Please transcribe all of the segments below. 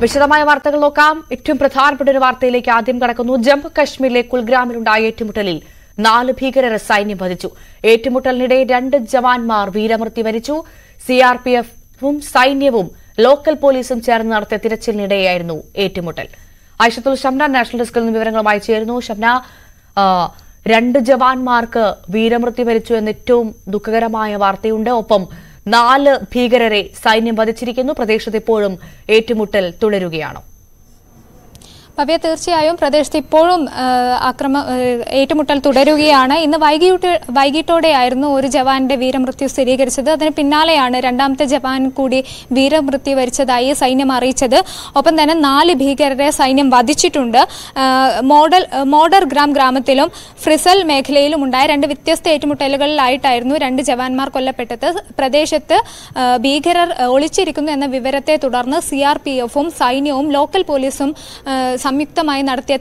വിശദമായ വാർത്തകൾ നോക്കാം. ഏറ്റവും പ്രധാനപ്പെട്ട ഒരു വാർത്തയിലേക്ക് ആദ്യം കടക്കുന്നു. ജമ്മു കശ്മീരിലെ കുൽഗ്രാമിലുണ്ടായ ഏറ്റുമുട്ടലിൽ 4 ഭീകരരെ സൈന്യം വധിച്ചു. ഏറ്റുമുട്ടലിനിടെ 2 ജവാന്മാർ വീരമൃത്യു വരിച്ചു. സിആർപിഎഫും സൈന്യവും ലോക്കൽ പോലീസും ചേർന്ന് നടത്തിയ തിരച്ചിലിനിടെയായിരുന്നു ഏറ്റുമുട്ടൽ. ഐഷത്തുൽ ഷംന നാഷണൽ ഡെസ്കിൽ നിന്ന് വിവരങ്ങളുമായി ചേരുന്നു. ഷംന, 2 ജവാന്മാർക്ക് വീരമൃത്യു വരിച്ചു എന്ന ഏറ്റവും ദുഃഖകരമായ വാർത്തയുണ്ട്. ഒപ്പം 4 ഭീകരരെ സൈന്യം വധിച്ചിരിക്കുന്നു. പ്രദേശത്ത് ഇപ്പോഴും ഏറ്റുമുട്ടൽ തുടരുകയാണോ? ഭവ്യ, തീർച്ചയായും പ്രദേശത്ത് ഇപ്പോഴും ഏറ്റുമുട്ടൽ തുടരുകയാണ്. ഇന്ന് വൈകിട്ടോടെയായിരുന്നു ഒരു ജവാന്റെ വീരമൃത്യു സ്ഥിരീകരിച്ചത്. അതിന് പിന്നാലെയാണ് രണ്ടാമത്തെ ജവാൻ കൂടി വീരമൃത്യു വരിച്ചതായി സൈന്യം അറിയിച്ചത്. ഒപ്പം തന്നെ 4 ഭീകരരെ സൈന്യം വധിച്ചിട്ടുണ്ട്. മോഡർ ഗ്രാമത്തിലും ഫ്രിസൽ മേഖലയിലും ഉണ്ടായ 2 വ്യത്യസ്ത ഏറ്റുമുട്ടലുകളിലായിട്ടായിരുന്നു 2 ജവാന്മാർ കൊല്ലപ്പെട്ടത്. പ്രദേശത്ത് ഭീകരർ ഒളിച്ചിരിക്കുന്നു എന്ന വിവരത്തെ തുടർന്ന് സിആർപിഎഫും സൈന്യവും ലോക്കൽ പോലീസും സംയുക്തമായി നടത്തിയ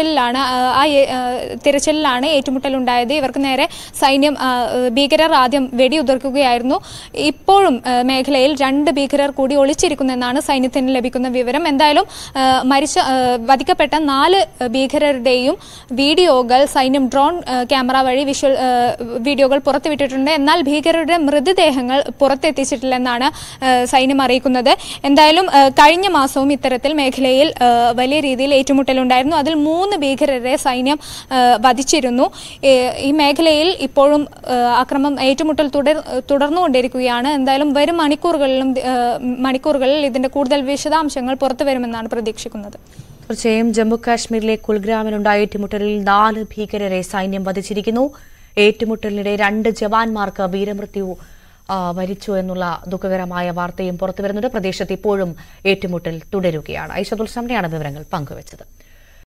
തിരച്ചിലിലാണ് ഏറ്റുമുട്ടലുണ്ടായത്. ഇവർക്ക് നേരെ സൈന്യം ഭീകരർ ആദ്യം വെടിയുതിർക്കുകയായിരുന്നു. ഇപ്പോഴും മേഖലയിൽ 2 ഭീകരർ കൂടി ഒളിച്ചിരിക്കുന്നെന്നാണ് സൈന്യത്തിന് ലഭിക്കുന്ന വിവരം. എന്തായാലും വധിക്കപ്പെട്ട 4 ഭീകരരുടെയും വീഡിയോകൾ സൈന്യം ഡ്രോൺ ക്യാമറ വഴി വീഡിയോകൾ പുറത്തുവിട്ടിട്ടുണ്ട്. എന്നാൽ ഭീകരരുടെ മൃതദേഹങ്ങൾ പുറത്തെത്തിച്ചിട്ടില്ലെന്നാണ് സൈന്യം അറിയിക്കുന്നത്. എന്തായാലും കഴിഞ്ഞ മാസവും ഇത്തരത്തിൽ മേഖലയിൽ വലിയ രീതിയിൽ ഏറ്റുമുട്ടലുണ്ടായിരുന്നു. അതിൽ 3 ഭീകരരെ സൈന്യം വധിച്ചിരുന്നു. ഈ മേഖലയിൽ ഇപ്പോഴും ഏറ്റുമുട്ടൽ തുടർന്നുകൊണ്ടിരിക്കുകയാണ്. എന്തായാലും വരും മണിക്കൂറുകളിൽ ഇതിന്റെ കൂടുതൽ വിശദാംശങ്ങൾ പുറത്തുവരുമെന്നാണ് പ്രതീക്ഷിക്കുന്നത്. തീർച്ചയായും ജമ്മു കാശ്മീരിലെ കുൽഗ്രാമിലുണ്ടായ ഏറ്റുമുട്ടലിൽ 4 ഭീകരരെ സൈന്യം വധിച്ചിരിക്കുന്നു. ഏറ്റുമുട്ടലിനിടെ 2 ജവാന്മാർക്ക് വീരമൃത്യു വരിച്ചു എന്നുള്ള ദുഃഖകരമായ വാർത്തയും പുറത്തുവരുന്നുണ്ട്. പ്രദേശത്ത് ഇപ്പോഴും ഏറ്റുമുട്ടൽ തുടരുകയാണ്. ഐഷത്തുൽ ഷംനയാണ് വിവരങ്ങൾ പങ്കുവച്ചത്.